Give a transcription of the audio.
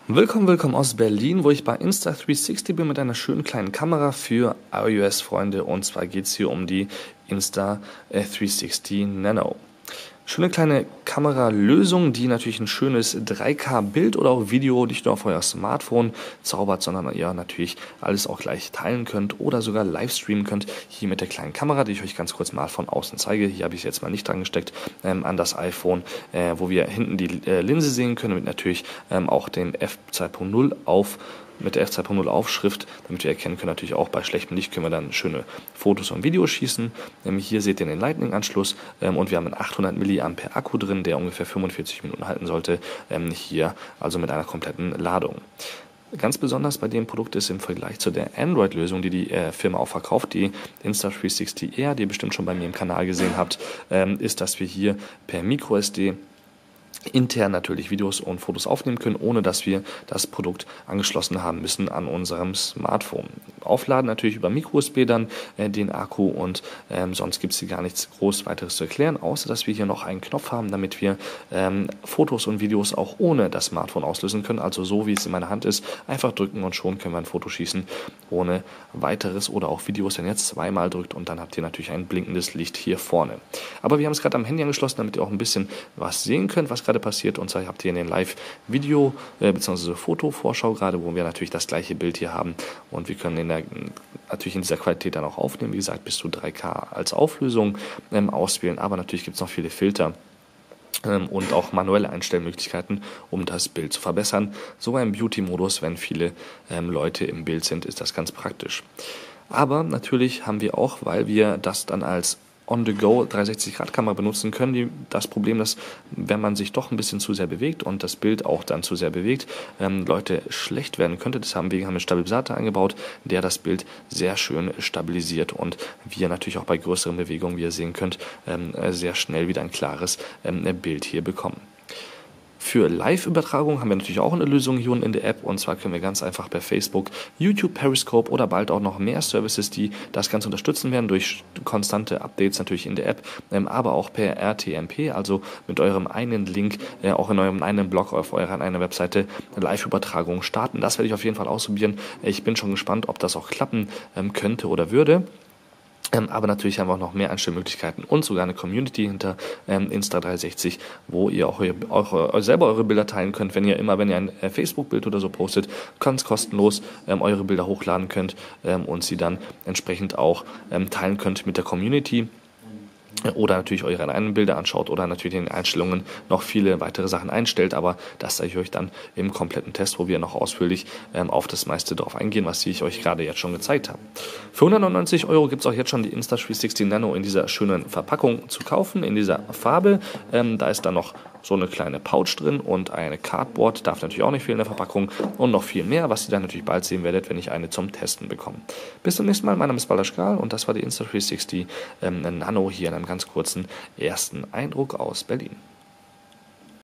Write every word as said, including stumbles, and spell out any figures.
Willkommen, willkommen aus Berlin, wo ich bei Insta dreihundertsechzig bin mit einer schönen kleinen Kamera für iOS-Freunde, und zwar geht es hier um die Insta dreihundertsechzig Nano. Schöne kleine Kameralösung, die natürlich ein schönes drei K Bild oder auch Video nicht nur auf euer Smartphone zaubert, sondern ihr natürlich alles auch gleich teilen könnt oder sogar live streamen könnt. Hier mit der kleinen Kamera, die ich euch ganz kurz mal von außen zeige. Hier habe ich es jetzt mal nicht dran gesteckt ähm, an das iPhone, äh, wo wir hinten die äh, Linse sehen können, mit natürlich ähm, auch dem F zwei Punkt null auf mit der F zwei Punkt null Aufschrift, damit wir erkennen können, natürlich auch bei schlechtem Licht können wir dann schöne Fotos und Videos schießen. Ähm, hier seht ihr den Lightning-Anschluss ähm, und wir haben einen achthundert Milliampere Akku drin, der ungefähr fünfundvierzig Minuten halten sollte, ähm, hier also mit einer kompletten Ladung. Ganz besonders bei dem Produkt ist im Vergleich zu der Android-Lösung, die die äh, Firma auch verkauft, die Insta dreihundertsechzig R, die ihr bestimmt schon bei mir im Kanal gesehen habt, ähm, ist, dass wir hier per MicroSD intern natürlich Videos und Fotos aufnehmen können, ohne dass wir das Produkt angeschlossen haben müssen an unserem Smartphone. Aufladen natürlich über MicroUSB dann äh, den Akku und ähm, sonst gibt es hier gar nichts groß weiteres zu erklären, außer dass wir hier noch einen Knopf haben, damit wir ähm, Fotos und Videos auch ohne das Smartphone auslösen können, also so wie es in meiner Hand ist, einfach drücken und schon können wir ein Foto schießen ohne weiteres oder auch Videos, wenn ihr jetzt zweimal drückt und dann habt ihr natürlich ein blinkendes Licht hier vorne. Aber wir haben es gerade am Handy angeschlossen, damit ihr auch ein bisschen was sehen könnt, was gerade passiert, und zwar habt ihr in den Live-Video äh, bzw. Foto-Vorschau gerade, wo wir natürlich das gleiche Bild hier haben und wir können in der, natürlich in dieser Qualität dann auch aufnehmen, wie gesagt bis zu drei K als Auflösung ähm, auswählen, aber natürlich gibt es noch viele Filter ähm, und auch manuelle Einstellmöglichkeiten, um das Bild zu verbessern. Sogar im Beauty-Modus, wenn viele ähm, Leute im Bild sind, ist das ganz praktisch. Aber natürlich haben wir auch, weil wir das dann als On-the-Go dreihundertsechzig Grad Kamera benutzen können, die, das Problem, dass wenn man sich doch ein bisschen zu sehr bewegt und das Bild auch dann zu sehr bewegt, ähm, Leute schlecht werden könnte. Das haben wir, haben einen Stabilisator eingebaut, der das Bild sehr schön stabilisiert und wir natürlich auch bei größeren Bewegungen, wie ihr sehen könnt, ähm, sehr schnell wieder ein klares ähm, Bild hier bekommen. Für Live-Übertragung haben wir natürlich auch eine Lösung hier unten in der App, und zwar können wir ganz einfach per Facebook, YouTube, Periscope oder bald auch noch mehr Services, die das Ganze unterstützen werden, durch konstante Updates natürlich in der App, ähm, aber auch per R T M P, also mit eurem einen Link, äh, auch in eurem einen Blog auf eurer einen Webseite Live-Übertragung starten. Das werde ich auf jeden Fall ausprobieren. Ich bin schon gespannt, ob das auch klappen ähm, könnte oder würde. Ähm, aber natürlich haben wir auch noch mehr Einstellmöglichkeiten und sogar eine Community hinter ähm, Insta dreihundertsechzig, wo ihr auch eure, eure, selber eure Bilder teilen könnt. Wenn ihr immer, wenn ihr ein äh, Facebook-Bild oder so postet, ganz kostenlos ähm, eure Bilder hochladen könnt ähm, und sie dann entsprechend auch ähm, teilen könnt mit der Community. Oder natürlich eure eigenen Bilder anschaut oder natürlich in den Einstellungen noch viele weitere Sachen einstellt, aber das zeige ich euch dann im kompletten Test, wo wir noch ausführlich ähm, auf das meiste drauf eingehen, was ich euch gerade jetzt schon gezeigt habe. Für hundertneunundneunzig Euro gibt es auch jetzt schon die Insta dreihundertsechzig Nano in dieser schönen Verpackung zu kaufen, in dieser Farbe. Ähm, da ist dann noch so eine kleine Pouch drin und eine Cardboard, darf natürlich auch nicht fehlen in der Verpackung, und noch viel mehr, was ihr dann natürlich bald sehen werdet, wenn ich eine zum Testen bekomme. Bis zum nächsten Mal, mein Name ist Balazs Kral und das war die Insta dreihundertsechzig ähm, Nano hier in einem ganz kurzen ersten Eindruck aus Berlin.